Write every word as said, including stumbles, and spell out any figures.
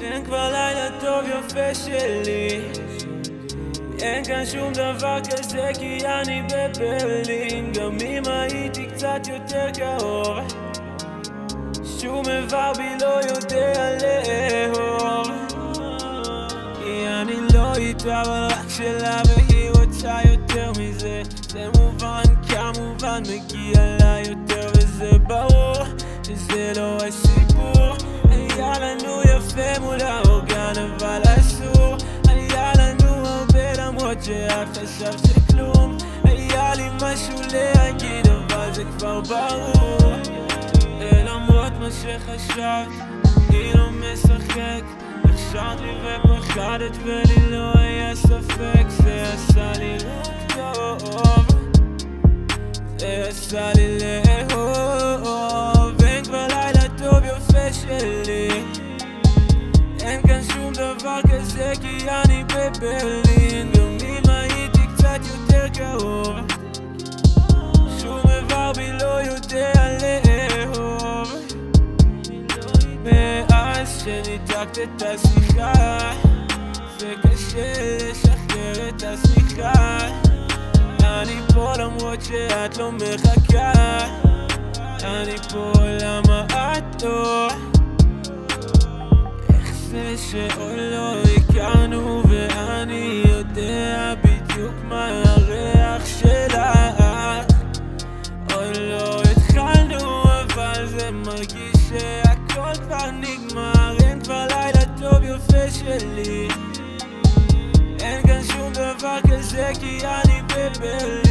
אין כבר לילה טוב יפה שלי, אין כאן שום דבר כזה כי אני בברלין. גם אם הייתי קצת יותר קרוב, שום איבר בי לא יודע לאהוב, כי אני לא איתה אבל רק שלה והיא רוצה יותר מזה. זה מובן, כמובן מגיע לה יותר וזה ברור שזה לא הסיפור. היה לנו יפה מול האורגן אבל אסור, היה לנו הרבה למרות שאת חשבת שכלום. היה לי משהו להגיד אבל זה כבר ברור, למרות מה שחשבת אני לא משחק. חשבת לי ופחדת ולי לא היה ספק, זה עשה לי רק טוב, זה עשה לי לאהוב. אין כבר לילה טוב יפה שלי, אין כאן שום דבר כזה כי אני בברלין. גם אם הייתי קצת יותר קרוב, שום איבר בי לא יודע לאהוב. מאז שניתקת את השיחה זה קשה לשחרר את השמיכה. אני פה למרות שאת לא מחכה, אני פה למה את לא. איך זה שעוד לא הכרנו ואני יודע בדיוק מה הריח שלך. עוד לא התחלנו אבל זה מרגיש שהכל כבר נגמר. אין כבר לילה טוב יפה שלי, אין כאן שום דבר כזה כי אני בברלין.